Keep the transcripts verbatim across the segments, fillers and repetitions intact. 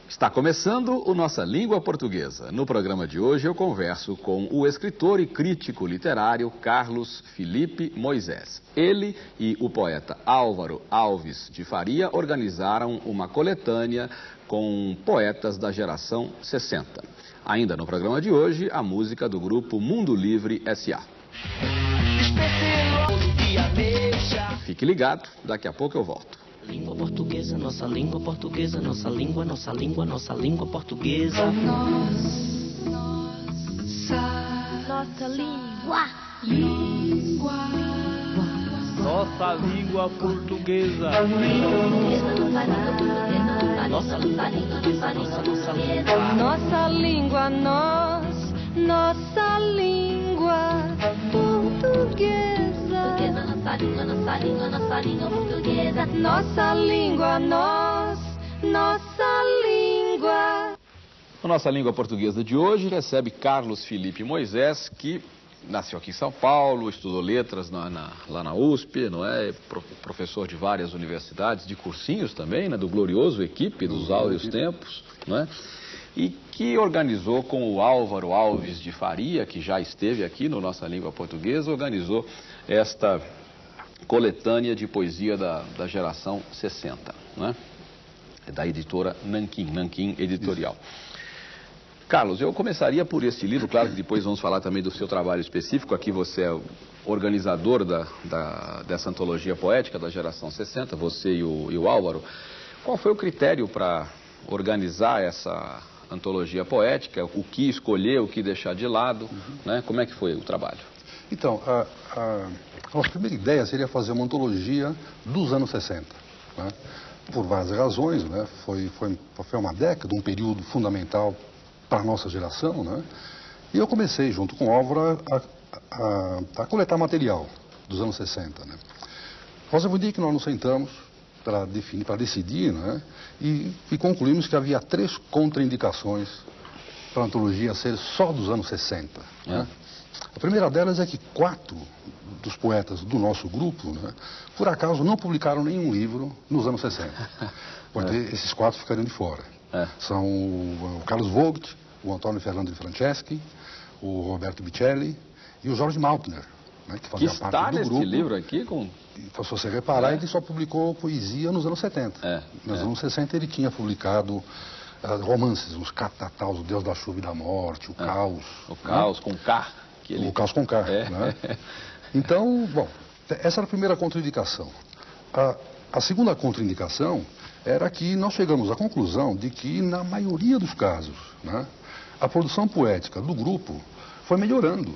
Está começando o Nossa Língua Portuguesa. No programa de hoje eu converso com o escritor e crítico literário Carlos Felipe Moisés. Ele e o poeta Álvaro Alves de Faria organizaram uma coletânea com poetas da geração sessenta. Ainda no programa de hoje, a música do grupo Mundo Livre S A Fique ligado, daqui a pouco eu volto. Língua portuguesa, nossa língua portuguesa, nossa língua, nossa língua, nossa língua portuguesa. Nossa, nossa língua, língua, nossa língua portuguesa. Nossa língua, nossa língua, nós, nossa língua portuguesa. Nossa língua, nossa língua, nossa língua portuguesa. Nossa língua, nós, nossa língua. A nossa língua portuguesa de hoje recebe Carlos Felipe Moisés, que nasceu aqui em São Paulo, estudou letras na, na, lá na U S P, não é? Professor de várias universidades, de cursinhos também, né? Do glorioso Equipe, dos áureos tempos, não é? E que organizou com o Álvaro Alves de Faria, que já esteve aqui no Nossa Língua Portuguesa, organizou esta coletânea de poesia da, da geração sessenta, né? É da editora Nanquim, Nanquim Editorial. Carlos, eu começaria por este livro, claro que depois vamos falar também do seu trabalho específico. Aqui você é o organizador da, da, dessa antologia poética da geração sessenta, você e o, e o Álvaro. Qual foi o critério para organizar essa antologia poética? O que escolher, o que deixar de lado, uhum. né? Como é que foi o trabalho? Então, a, a, a nossa primeira ideia seria fazer uma antologia dos anos sessenta, né? Por várias razões, né? Foi, foi, foi uma década, um período fundamental para a nossa geração, né? E eu comecei, junto com o Álvaro, a, a, a coletar material dos anos sessenta, né? Nós um dia que nós nos sentamos para definir, para decidir, né? E, e concluímos que havia três contraindicações para a antologia ser só dos anos sessenta, né? É. A primeira delas é que quatro dos poetas do nosso grupo, né, por acaso não publicaram nenhum livro nos anos sessenta. Porque é. esses quatro ficariam de fora. É. São o, o Carlos Vogt, o Antônio Fernando de Franceschi, o Roberto Bicelli e o Jorge Maltner, né, que fazia que parte do grupo. Que está neste livro aqui com... Então, se você reparar, é. ele só publicou poesia nos anos setenta. É. Nos é. anos sessenta ele tinha publicado uh, romances, os Catataus, o Deus da Chuva e da Morte, o é. Caos. O Caos, né? Com K. Ele... O Caos com K, é. né? Então, bom, essa era a primeira contraindicação. A, a segunda contraindicação era que nós chegamos à conclusão de que, na maioria dos casos, né, a produção poética do grupo foi melhorando,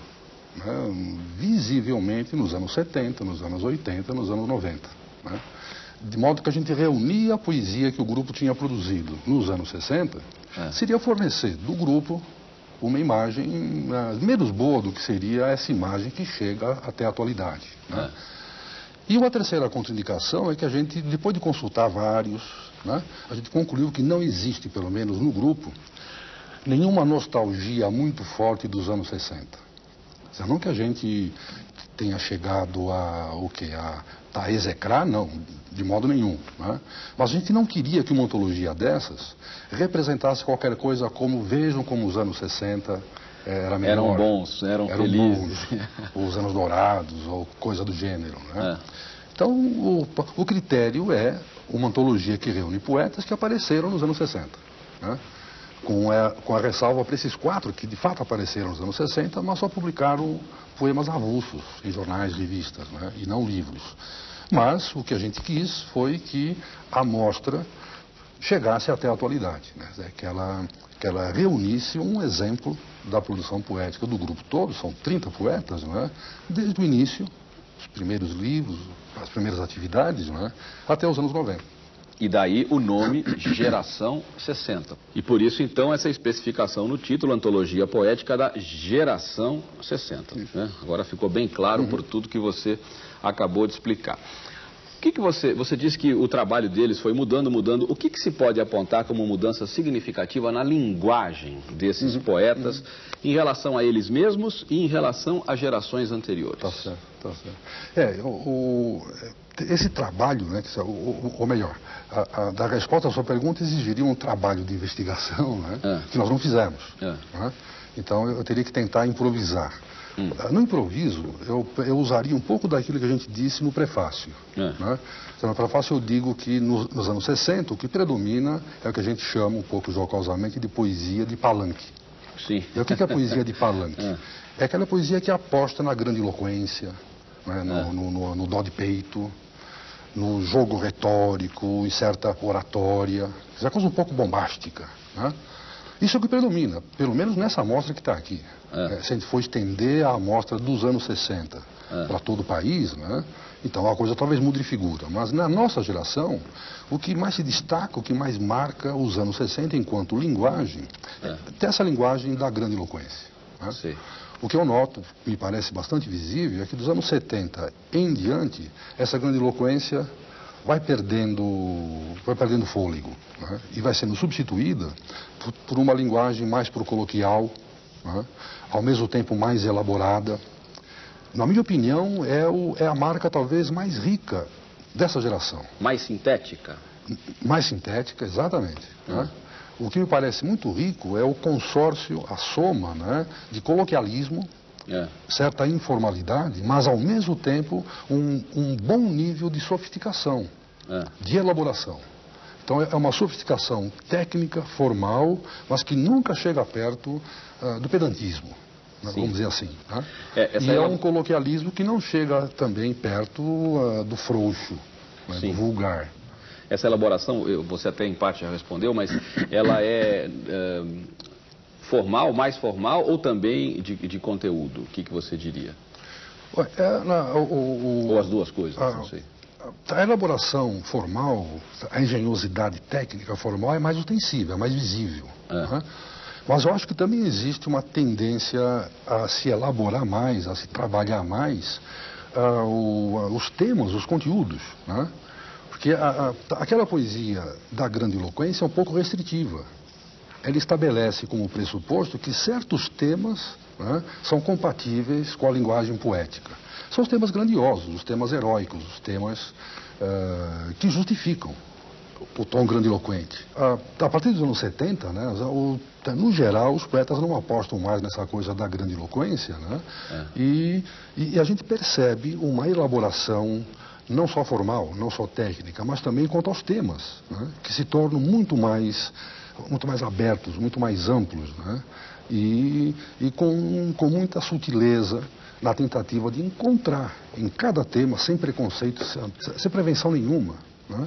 né, visivelmente nos anos setenta, nos anos oitenta, nos anos noventa. Né? De modo que a gente reunia a poesia que o grupo tinha produzido nos anos sessenta, é. seria fornecer do grupo uma imagem uh, menos boa do que seria essa imagem que chega até a atualidade. Né? É. E uma terceira contraindicação é que a gente, depois de consultar vários, né, a gente concluiu que não existe, pelo menos no grupo, nenhuma nostalgia muito forte dos anos sessenta. Não que a gente tenha chegado a, o quê? a, a execrar, não, de modo nenhum. Né? Mas a gente não queria que uma antologia dessas representasse qualquer coisa como, vejam como os anos sessenta era melhor. Eram bons, eram, eram felizes. Bons, os anos dourados, ou coisa do gênero. Né? É. Então, o, o critério é uma antologia que reúne poetas que apareceram nos anos sessenta. Né? Com a, com a ressalva para esses quatro que de fato apareceram nos anos sessenta, mas só publicaram poemas avulsos em jornais, revistas, né? E não livros. Mas o que a gente quis foi que a mostra chegasse até a atualidade, né? que, ela, que ela reunisse um exemplo da produção poética do grupo todo, são trinta poetas, né? Desde o início, os primeiros livros, as primeiras atividades, né? Até os anos noventa. E daí o nome Geração sessenta. E por isso, então, essa especificação no título, Antologia Poética da Geração sessenta. Né? Agora ficou bem claro uhum. por tudo que você acabou de explicar. O que que você, você disse que o trabalho deles foi mudando, mudando. O que que se pode apontar como mudança significativa na linguagem desses uhum. poetas uhum. em relação a eles mesmos e em relação a gerações anteriores? Tá certo, tá certo. É, o... o... esse trabalho, né, que, ou, ou melhor, a, a, da resposta à sua pergunta exigiria um trabalho de investigação, né, é. que nós não fizemos. É. Né? Então eu, eu teria que tentar improvisar. Hum. No improviso, eu, eu usaria um pouco daquilo que a gente disse no prefácio. É. Né? Então, no prefácio eu digo que nos, nos anos sessenta o que predomina é o que a gente chama um pouco jocosamente de poesia de palanque. Sim. E o que é a poesia de palanque? É. é aquela poesia que aposta na grandiloquência, né, no, é. no, no, no dó de peito, no jogo retórico, em certa oratória, essa coisa um pouco bombástica. Né? Isso é o que predomina, pelo menos nessa amostra que está aqui. É. É, se a gente for estender a amostra dos anos sessenta é. para todo o país, né, então a coisa talvez mude de figura. Mas na nossa geração, o que mais se destaca, o que mais marca os anos sessenta enquanto linguagem, é ter essa linguagem da grandiloquência. Né? Sim. O que eu noto, me parece bastante visível, é que dos anos setenta em diante, essa grandiloquência vai perdendo, vai perdendo fôlego, né? E vai sendo substituída por, por uma linguagem mais pro coloquial, né? Ao mesmo tempo mais elaborada. Na minha opinião, é, o, é a marca talvez mais rica dessa geração. Mais sintética? Mais sintética, exatamente. Hum. Né? O que me parece muito rico é o consórcio, a soma, né, de coloquialismo, é. certa informalidade, mas ao mesmo tempo um, um bom nível de sofisticação, é. de elaboração. Então é uma sofisticação técnica, formal, mas que nunca chega perto uh, do pedantismo, né, vamos dizer assim. Né? É, e é, é um coloquialismo que não chega também perto uh, do frouxo, né, do vulgar. Essa elaboração, você até em parte já respondeu, mas ela é, é formal, mais formal ou também de, de conteúdo? O que, que você diria? É, na, o, o, ou as duas coisas, a, não sei. A elaboração formal, a engenhosidade técnica formal é mais ostensível, é mais visível. É. Né? Mas eu acho que também existe uma tendência a se elaborar mais, a se trabalhar mais uh, o, os temas, os conteúdos, né? Porque a, a, aquela poesia da grandiloquência é um pouco restritiva. Ela estabelece como pressuposto que certos temas, né, são compatíveis com a linguagem poética. São os temas grandiosos, os temas heróicos, os temas uh, que justificam o tom grandiloquente. Uh, a partir dos anos setenta, né, o, no geral, os poetas não apostam mais nessa coisa da grandiloquência, né, é. e, e a gente percebe uma elaboração não só formal, não só técnica, mas também quanto aos temas, né, que se tornam muito mais, muito mais abertos, muito mais amplos, né, e, e com, com muita sutileza na tentativa de encontrar em cada tema, sem preconceito, sem, sem prevenção nenhuma, né,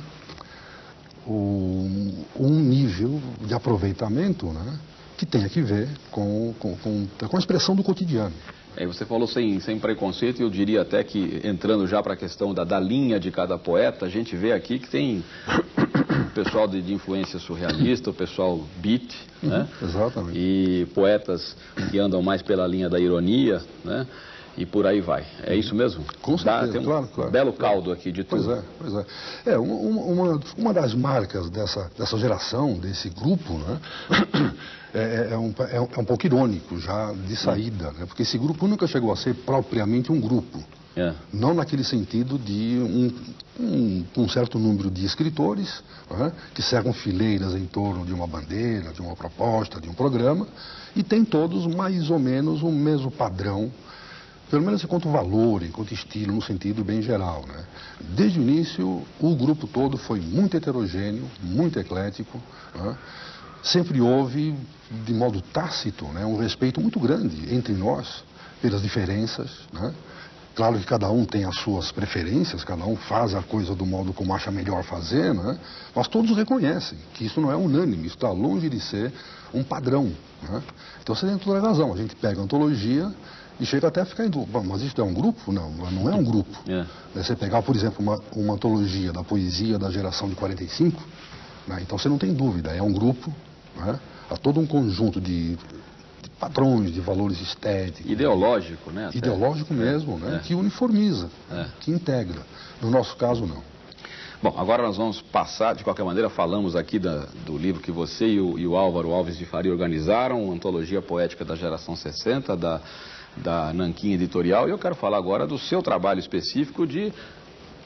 o, um nível de aproveitamento, né, que tenha que ver com, com, com, com a expressão do cotidiano. É, você falou sem, sem preconceito, e eu diria até que, entrando já para a questão da, da linha de cada poeta, a gente vê aqui que tem o pessoal de, de influência surrealista, o pessoal beat, uhum, né? Exatamente. E poetas que andam mais pela linha da ironia, né? E por aí vai. É isso mesmo? Com certeza, Dá, tem um claro, claro. belo caldo aqui de tudo. Pois é, pois é. É, uma, uma, uma das marcas dessa, dessa geração, desse grupo, né? É, é, um, é um pouco irônico já de saída, né? Porque esse grupo nunca chegou a ser propriamente um grupo. É. Não naquele sentido de um, um, um certo número de escritores, né, que cercam fileiras em torno de uma bandeira, de uma proposta, de um programa, e tem todos mais ou menos o mesmo padrão, pelo menos enquanto valor, enquanto estilo, no sentido bem geral. Né? Desde o início, o grupo todo foi muito heterogêneo, muito eclético, né? Sempre houve, de modo tácito, né, um respeito muito grande entre nós pelas diferenças, né? Claro que cada um tem as suas preferências, cada um faz a coisa do modo como acha melhor fazer, né? Mas todos reconhecem que isso não é unânime, isso está longe de ser um padrão. Né? Então você tem toda a razão, a gente pega a antologia e chega até a ficar em dúvida, mas isso é um grupo? Não, não é um grupo. É. Você pegar, por exemplo, uma, uma antologia da poesia da geração de quarenta e cinco, né? Então você não tem dúvida, é um grupo, né? Há todo um conjunto de padrões, de valores estéticos. Ideológico, né? Até. Ideológico mesmo, né? É. Que uniformiza, é. que integra. No nosso caso, não. Bom, agora nós vamos passar, de qualquer maneira, falamos aqui da, do livro que você e o, e o Álvaro Alves de Faria organizaram, Antologia Poética da Geração sessenta, da, da Nanquim Editorial, e eu quero falar agora do seu trabalho específico de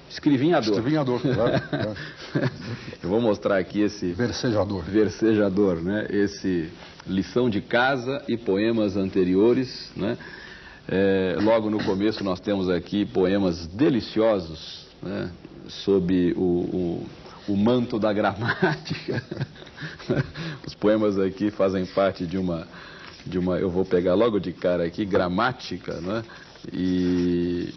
Escrivinhador. Escrivinhador, claro. claro. Eu vou mostrar aqui esse... Versejador. Versejador, né? Esse lição de casa e poemas anteriores, né? É, logo no começo nós temos aqui poemas deliciosos, né? Sob o, o, o manto da gramática. Os poemas aqui fazem parte de uma, de uma, eu vou pegar logo de cara aqui, gramática, né? E...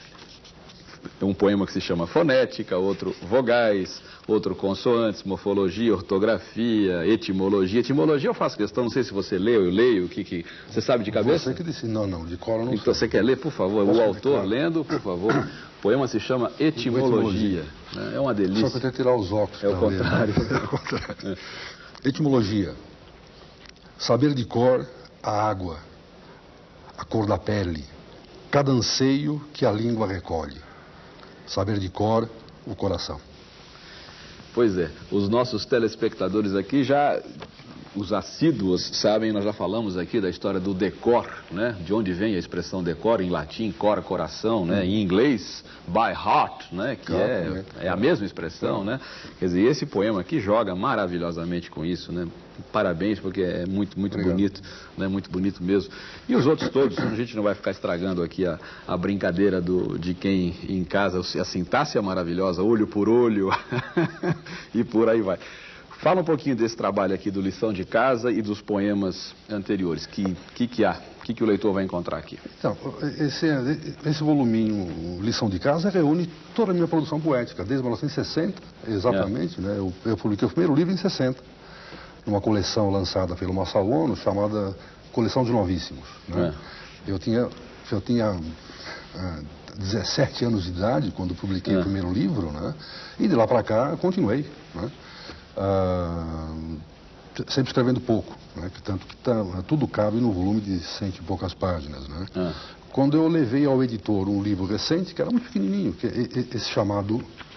um poema que se chama Fonética, outro Vogais, outro Consoantes, Morfologia, Ortografia, Etimologia. Etimologia eu faço questão, não sei se você leu, eu leio, o que que... Você sabe de cabeça? Você que disse, não, não, de cor eu não Então sei. você quer ler, por favor? Posso o ler, autor claro. lendo, por favor. O poema se chama Etimologia. Né? É uma delícia. Só que eu tenho que tirar os óculos. É o pra ler, né? contrário. É o contrário. É. Etimologia. Saber de cor a água, a cor da pele, cada anseio que a língua recolhe. Saber de cor o coração. Pois é, os nossos telespectadores aqui já, os assíduos sabem, nós já falamos aqui da história do decor, né? De onde vem a expressão decor em latim, cor, coração, né? Em inglês, by heart, né? Que é, é a mesma expressão, né? Quer dizer, esse poema aqui joga maravilhosamente com isso, né? Parabéns, porque é muito, muito Obrigado. bonito, né? Muito bonito mesmo. E os outros todos, a gente não vai ficar estragando aqui a, a brincadeira do, de quem em casa, a sintaxe é maravilhosa, olho por olho, e por aí vai. Fala um pouquinho desse trabalho aqui do Lição de Casa e dos poemas anteriores. Que que, que há? O que, que o leitor vai encontrar aqui? Então, esse, esse voluminho Lição de Casa reúne toda a minha produção poética, desde mil novecentos e sessenta, exatamente, é. né? Eu, eu publiquei o primeiro livro em sessenta, numa coleção lançada pelo Masao Ono, chamada Coleção de Novíssimos. Né? É. Eu tinha, eu tinha uh, dezessete anos de idade quando publiquei é. o primeiro livro, né? E de lá para cá continuei, né? Uh, sempre escrevendo pouco, né? Tanto que tá, tudo cabe no volume de cento e poucas páginas, né? É. Quando eu levei ao editor um livro recente, que era muito pequenininho, que é esse chamado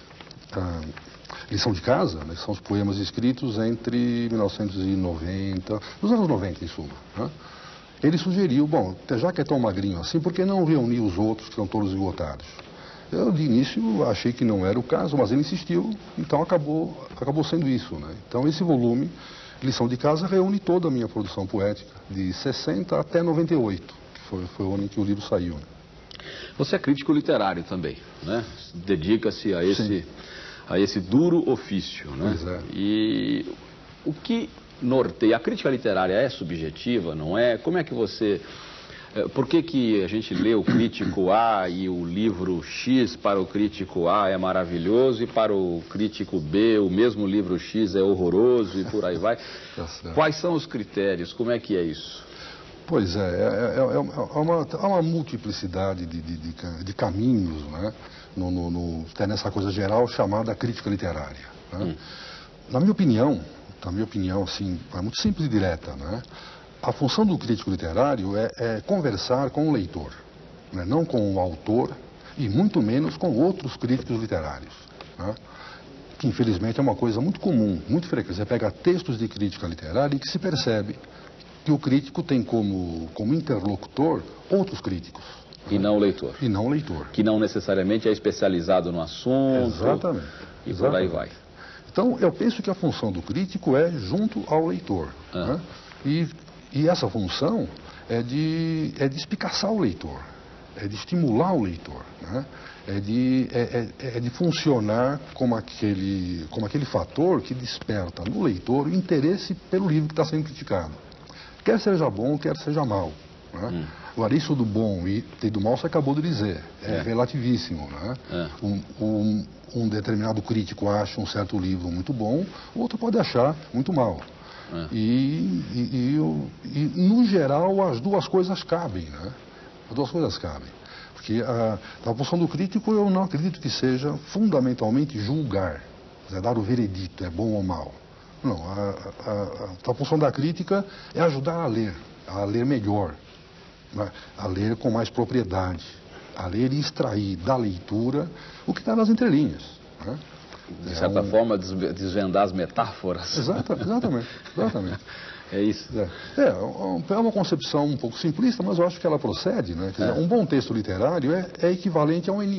uh, Lição de Casa, né? São os poemas escritos entre mil novecentos e noventa, nos anos noventa em suma, né? Ele sugeriu, bom, já que é tão magrinho assim, por que não reunir os outros que estão todos esgotados? Eu, de início, achei que não era o caso, mas ele insistiu, então acabou, acabou sendo isso, né? Então, esse volume, Lição de Casa, reúne toda a minha produção poética, de sessenta até noventa e oito, que foi, foi o ano em que o livro saiu. Né? Você é crítico literário também, né? Dedica-se a esse, a esse duro ofício, né? Pois é. E o que norteia? A crítica literária é subjetiva, não é? Como é que você... Por que que a gente lê o crítico A e o livro X para o crítico A é maravilhoso e para o crítico B o mesmo livro X é horroroso e por aí vai? Tá. Quais são os critérios? Como é que é isso? Pois é, é, é, é, uma, é uma multiplicidade de, de, de, de caminhos, né? No, no, no, nessa coisa geral chamada crítica literária. Né? Hum. Na minha opinião, na minha opinião, assim, é muito simples e direta, né? A função do crítico literário é, é conversar com o leitor, né? Não com o autor e muito menos com outros críticos literários, né? Que infelizmente é uma coisa muito comum, muito frequente. Você pega textos de crítica literária e que se percebe que o crítico tem como, como interlocutor outros críticos. E não o leitor. E não o leitor. Que não necessariamente é especializado no assunto. Exatamente. E Exatamente. por aí vai. Então eu penso que a função do crítico é junto ao leitor, ah. né? E E essa função é de, é de espicaçar o leitor, é de estimular o leitor, né? é, de, é, é, é de funcionar como aquele, como aquele fator que desperta no leitor o interesse pelo livro que está sendo criticado. Quer seja bom, quer seja mal. Né? Hum. Agora, isso do bom e, e do mal você acabou de dizer, é, é. relativíssimo. Né? É. Um, um, um determinado crítico acha um certo livro muito bom, o outro pode achar muito mal. É. E, e, e, e, no geral, as duas coisas cabem, né? As duas coisas cabem. Porque a, a função do crítico, eu não acredito que seja fundamentalmente julgar, é dar o veredito, é bom ou mal. Não, a, a, a, a função da crítica é ajudar a ler, a ler melhor, né? A ler com mais propriedade, a ler e extrair da leitura o que está nas entrelinhas, né? De certa é um... forma, desvendar as metáforas. Exata, exatamente, exatamente. É isso. É, é, é uma concepção um pouco simplista, mas eu acho que ela procede, né? Quer dizer, é. Um bom texto literário é, é equivalente a um enigma.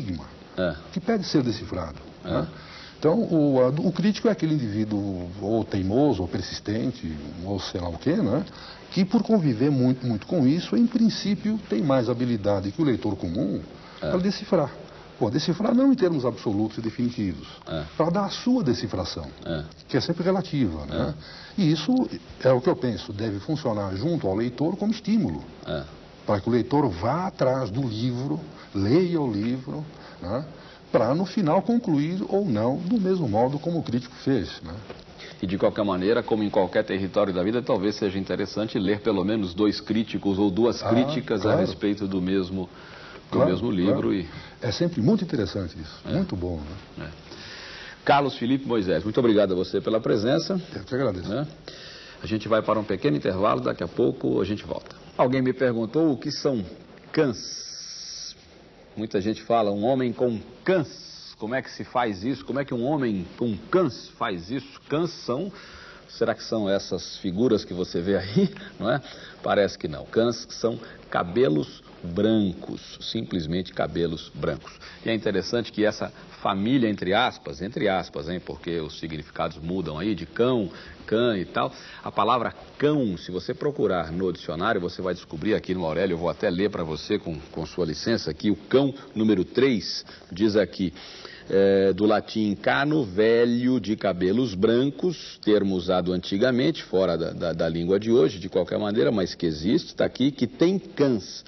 é. que pede ser decifrado. É. Né? Então, o, a, o crítico é aquele indivíduo ou teimoso, ou persistente, ou sei lá o quê, né? Que por conviver muito, muito com isso, em princípio, tem mais habilidade que o leitor comum é. para decifrar. Pô, decifrar não em termos absolutos e definitivos, é. para dar a sua decifração, é. que é sempre relativa. Né? É. E isso é o que eu penso, deve funcionar junto ao leitor como estímulo, é. para que o leitor vá atrás do livro, leia o livro, né? para no final concluir ou não do mesmo modo como o crítico fez. Né? E de qualquer maneira, como em qualquer território da vida, talvez seja interessante ler pelo menos dois críticos ou duas ah, críticas claro. a respeito do mesmo, do claro, mesmo livro. Claro. E... É sempre muito interessante isso, é. muito bom. Né? É. Carlos Felipe Moisés, muito obrigado a você pela presença. Eu te agradeço. Né? A gente vai para um pequeno intervalo, daqui a pouco a gente volta. Alguém me perguntou o que são cães. Muita gente fala, um homem com cães, como é que se faz isso? Como é que um homem com cães faz isso? Cães são, será que são essas figuras que você vê aí? Não é? Parece que não. Cães são cabelos brancos, simplesmente cabelos brancos. E é interessante que essa família, entre aspas, entre aspas, hein, porque os significados mudam aí, de cão, cã e tal, a palavra cão, se você procurar no dicionário, você vai descobrir aqui no Aurélio, eu vou até ler para você com, com sua licença aqui, o cão número três, diz aqui, é, do latim cano, velho de cabelos brancos, termo usado antigamente, fora da, da, da língua de hoje, de qualquer maneira, mas que existe, está aqui, que tem cãs,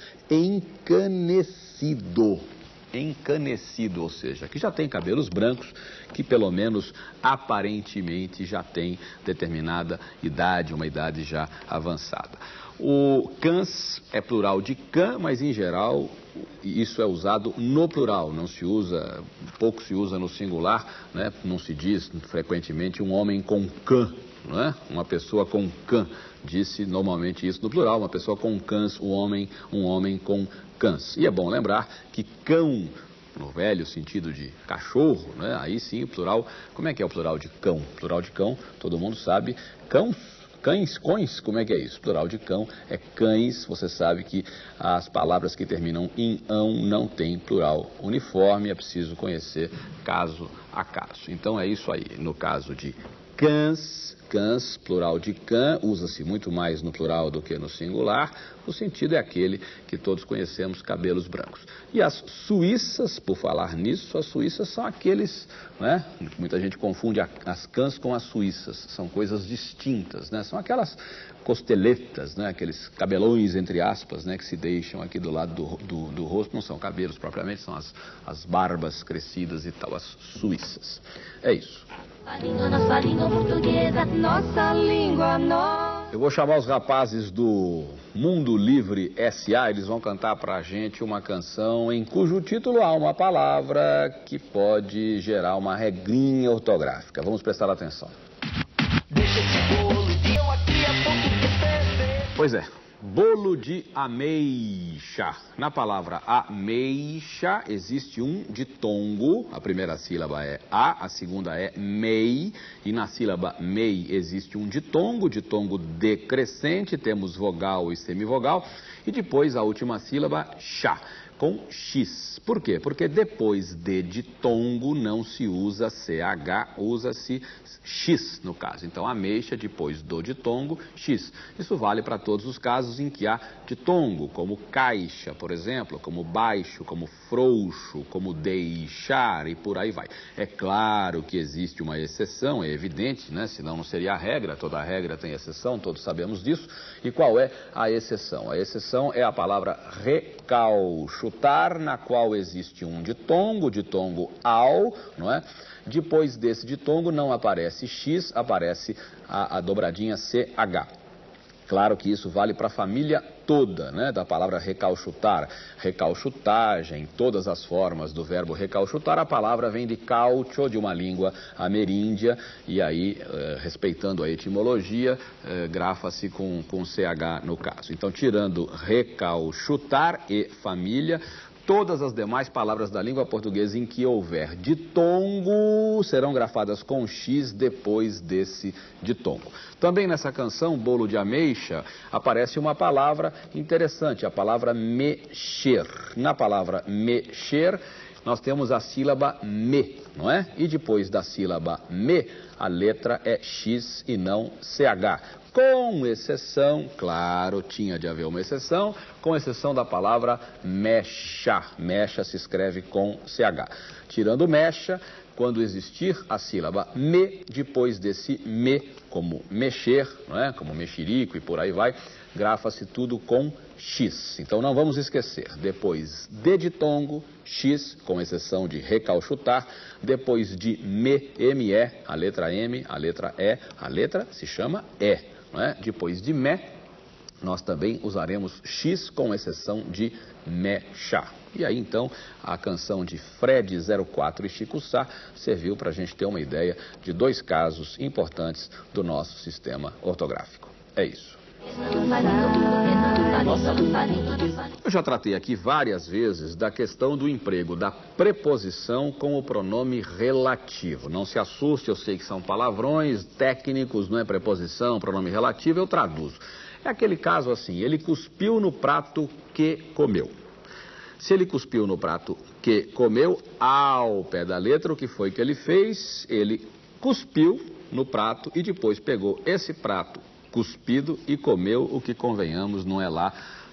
encanecido. Encanecido, ou seja, que já tem cabelos brancos, que pelo menos aparentemente já tem determinada idade, uma idade já avançada. O cãs é plural de cã, mas em geral isso é usado no plural, não se usa, pouco se usa no singular, né? Não se diz frequentemente um homem com cã. Não é? Uma pessoa com cã, disse normalmente isso no plural, uma pessoa com cãs, um homem, um homem com cãs. E é bom lembrar que cão, no velho sentido de cachorro, né? Aí sim o plural, como é que é o plural de cão? Plural de cão, todo mundo sabe, cãos. Cães, cões, como é que é isso? Plural de cão é cães, você sabe que as palavras que terminam em ão não tem plural uniforme, é preciso conhecer caso a caso. Então é isso aí, no caso de cães, cães, plural de cã, usa-se muito mais no plural do que no singular, o sentido é aquele que todos conhecemos, cabelos brancos. E as suíças, por falar nisso, as suíças são aqueles, né? Muita gente confunde as cãs com as suíças, são coisas distintas, né? São aquelas costeletas, né? Aqueles cabelões, entre aspas, né? Que se deixam aqui do lado do, do, do rosto, não são cabelos propriamente, são as, as barbas crescidas e tal, as suíças. É isso. A língua, nossa língua portuguesa, nossa língua, nossa... Eu vou chamar os rapazes do Mundo Livre S A, eles vão cantar pra gente uma canção em cujo título há uma palavra que pode gerar uma regrinha ortográfica. Vamos prestar atenção. Pois é. Bolo de ameixa. Na palavra ameixa existe um ditongo. A primeira sílaba é a, a segunda é mei. E na sílaba mei existe um ditongo, ditongo decrescente. Temos vogal e semivogal. E depois a última sílaba, chá, com x. Por quê? Porque depois de ditongo não se usa C H, usa-se X no caso. Então, ameixa, depois do ditongo, X. Isso vale para todos os casos em que há ditongo, como caixa, por exemplo, como baixo, como frouxo, como deixar e por aí vai. É claro que existe uma exceção, é evidente, né? Senão não seria a regra, toda a regra tem exceção, todos sabemos disso. E qual é a exceção? A exceção é a palavra recalchutar, na qual existe um ditongo, ditongo ao, não é? Depois desse ditongo não aparece X, aparece a, a dobradinha C H. Claro que isso vale para a família toda, né? Da palavra recalchutar, recalchutagem, todas as formas do verbo recalchutar, a palavra vem de caucho, de uma língua ameríndia, e aí, eh, respeitando a etimologia, eh, grafa-se com, com C H no caso. Então, tirando recalchutar e família, todas as demais palavras da língua portuguesa em que houver ditongo serão grafadas com X depois desse ditongo. Também nessa canção, Bolo de Ameixa, aparece uma palavra interessante, a palavra mexer. Na palavra mexer, nós temos a sílaba me, não é? E depois da sílaba me, a letra é X e não C H. Com exceção, claro, tinha de haver uma exceção, com exceção da palavra mecha. Mecha se escreve com C H. Tirando mecha, quando existir a sílaba me, depois desse me, como mexer, não é? Como mexerico e por aí vai, grafa-se tudo com X. Então não vamos esquecer, depois de ditongo, X, com exceção de recalchutar, depois de me, M E, a letra M, a letra E, a letra se chama E, não é? Depois de me, nós também usaremos X, com exceção de mecha. E aí então a canção de Fred zero quatro e Chico Sá serviu para a gente ter uma ideia de dois casos importantes do nosso sistema ortográfico. É isso. Eu já tratei aqui várias vezes da questão do emprego da preposição com o pronome relativo. Não se assuste, eu sei que são palavrões técnicos, não é preposição, pronome relativo, eu traduzo. É aquele caso assim, ele cuspiu no prato que comeu. Se ele cuspiu no prato que comeu, ao pé da letra, o que foi que ele fez? Ele cuspiu no prato e depois pegou esse prato cuspido e comeu, o que, convenhamos, não é lá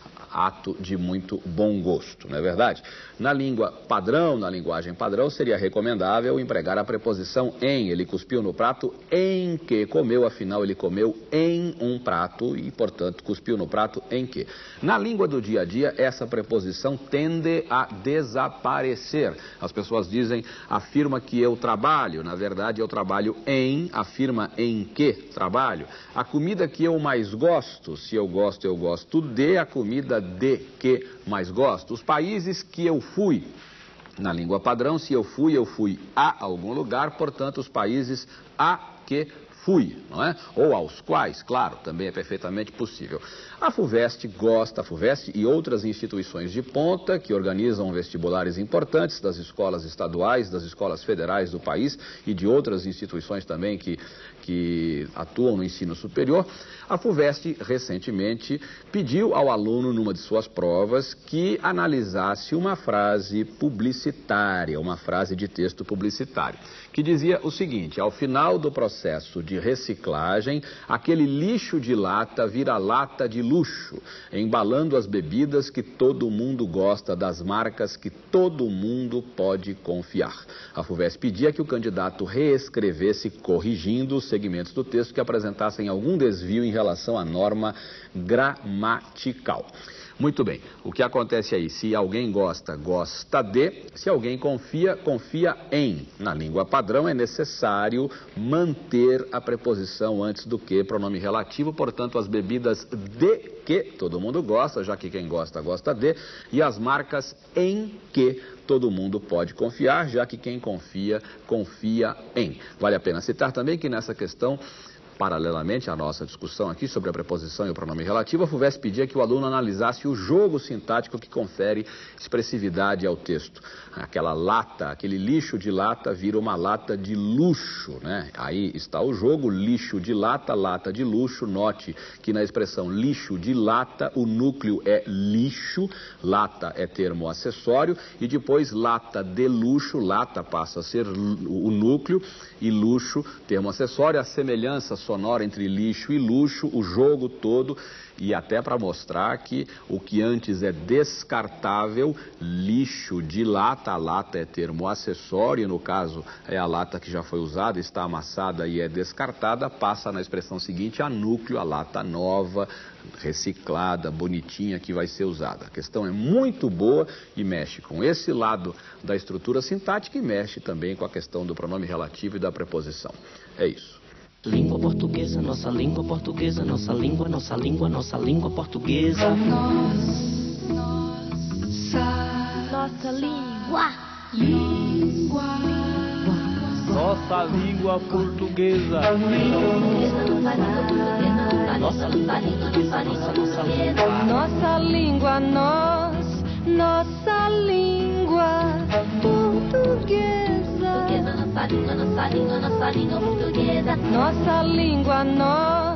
ato de muito bom gosto, não é verdade? Na língua padrão, na linguagem padrão, seria recomendável empregar a preposição em. Ele cuspiu no prato em que comeu, afinal ele comeu em um prato e, portanto, cuspiu no prato em que. Na língua do dia a dia, essa preposição tende a desaparecer. As pessoas dizem, afirma que eu trabalho, na verdade eu trabalho em, afirma em que trabalho. A comida que eu mais gosto, se eu gosto, eu gosto de, a comida de que mais gosto. Os países que eu fui, na língua padrão, se eu fui, eu fui a algum lugar, portanto, os países a que fui, não é? Ou aos quais, claro, também é perfeitamente possível. A FUVEST gosta, a FUVEST e outras instituições de ponta que organizam vestibulares importantes das escolas estaduais, das escolas federais do país e de outras instituições também que, que atuam no ensino superior. A FUVEST recentemente pediu ao aluno, numa de suas provas, que analisasse uma frase publicitária, uma frase de texto publicitário, que dizia o seguinte: ao final do processo de reciclagem, aquele lixo de lata vira lata de luxo, embalando as bebidas que todo mundo gosta, das marcas que todo mundo pode confiar. A FUVEST pedia que o candidato reescrevesse, corrigindo os segmentos do texto que apresentassem algum desvio em relação à norma gramatical. Muito bem, o que acontece aí? Se alguém gosta, gosta de. Se alguém confia, confia em. Na língua padrão é necessário manter a preposição antes do que, pronome relativo, portanto as bebidas de que todo mundo gosta, já que quem gosta, gosta de, e as marcas em que todo mundo pode confiar, já que quem confia, confia em. Vale a pena citar também que nessa questão, paralelamente à nossa discussão aqui sobre a preposição e o pronome relativo, a FUVEST pedia que o aluno analisasse o jogo sintático que confere expressividade ao texto. Aquela lata, aquele lixo de lata vira uma lata de luxo, né? Aí está o jogo, lixo de lata, lata de luxo. Note que na expressão lixo de lata, o núcleo é lixo, lata é termo acessório, e depois lata de luxo, lata passa a ser o núcleo e luxo, termo acessório. A semelhança sonora entre lixo e luxo, o jogo todo, e até para mostrar que o que antes é descartável, lixo de lata, a lata é termo acessório, no caso é a lata que já foi usada, está amassada e é descartada, passa na expressão seguinte a núcleo, a lata nova, reciclada, bonitinha, que vai ser usada. A questão é muito boa e mexe com esse lado da estrutura sintática e mexe também com a questão do pronome relativo e da preposição. É isso. Língua portuguesa, nossa língua portuguesa, nossa língua, nossa língua, nossa língua portuguesa. Nossa, nossa língua. Língua. Nossa língua portuguesa. Nossa língua portuguesa. Nossa língua, nós, nossa língua portuguesa. Nossa língua, nossa língua, nossa língua portuguesa. Nossa língua, nós.